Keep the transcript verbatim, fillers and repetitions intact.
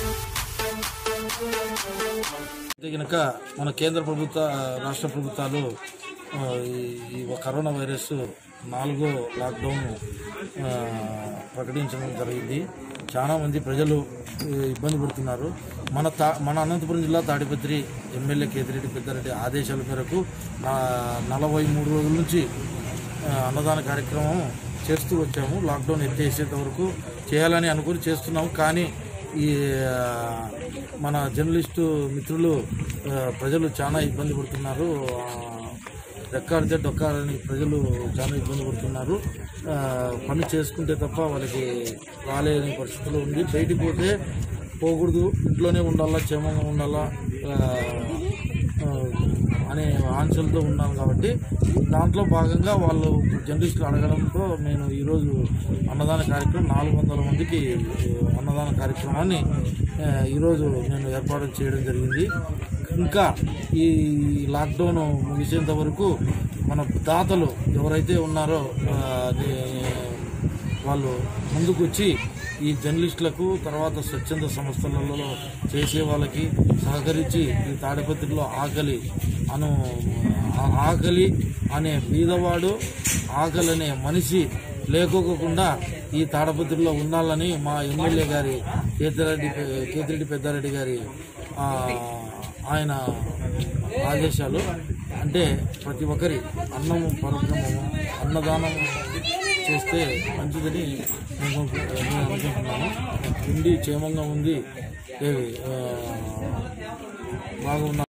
కనుక మన కేంద్ర ప్రభుత్వ రాష్ట్ర ప్రభుత్వాలు ఈ కరోనా వైరస్ నాలుగో లాక్డౌన్ ప్రకటించడం జరిగింది. చాలా మంది ప్రజలు ఇబ్బంది పడుతున్నారు. మన తా మన అనంతపురం జిల్లా తాడిపత్రి ఎమ్మెల్యే కేతిరెడ్డి పెద్దారెడ్డి ఆదేశాల మేరకు నలభై మూడు రోజుల నుంచి అన్నదాన కార్యక్రమం చేస్తూ వచ్చాము. లాక్డౌన్ ఎత్తేసేంత వరకు చేయాలని అనుకుని చేస్తున్నాము. కానీ ఈ మన జర్నలిస్టు మిత్రులు ప్రజలు చాలా ఇబ్బంది పడుతున్నారు. రెక్కాడితే డొక్కాలని ప్రజలు చాలా ఇబ్బంది పడుతున్నారు. పని చేసుకుంటే తప్ప వాళ్ళకి రాలేని పరిస్థితులు ఉంది. బయటికి పోతే పోకూడదు, ఇంట్లోనే ఉండాలా, క్షేమంగా ఉండాలా అనే ఆంక్షలతో ఉన్నాం. కాబట్టి దాంట్లో భాగంగా వాళ్ళు జర్నలిస్టులు అడగడంతో నేను ఈరోజు అన్నదాన కార్యక్రమం నాలుగు వందల మందికి అన్నదాన కార్యక్రమాన్ని ఈరోజు నేను ఏర్పాటు చేయడం జరిగింది. ఇంకా ఈ లాక్డౌన్ ముగిసేంత వరకు మన దాతలు ఎవరైతే ఉన్నారో వాళ్ళు ముందుకు వచ్చి ఈ జర్నలిస్టులకు, తర్వాత స్వచ్ఛంద సంస్థలలో చేసే వాళ్ళకి సహకరించి ఈ తాడిపత్రిలో ఆకలి అను ఆకలి అనే బీదవాడు, ఆకలి అనే మనిషి లేకోకుండా ఈ తాడిపత్రిలో ఉండాలని మా ఎమ్మెల్యే గారి కేతిరెడ్డి కేతిరెడ్డి పెద్దారెడ్డి గారి ఆయన ఆదేశాలు. అంటే ప్రతి ఒక్కరి అన్నము పరబ్రహ్మము, అన్నదానం చేస్తే మంచిదని నేను అనుకుంటున్నాను. ఉండి క్షేమంగా ఉంది, బాగున్నా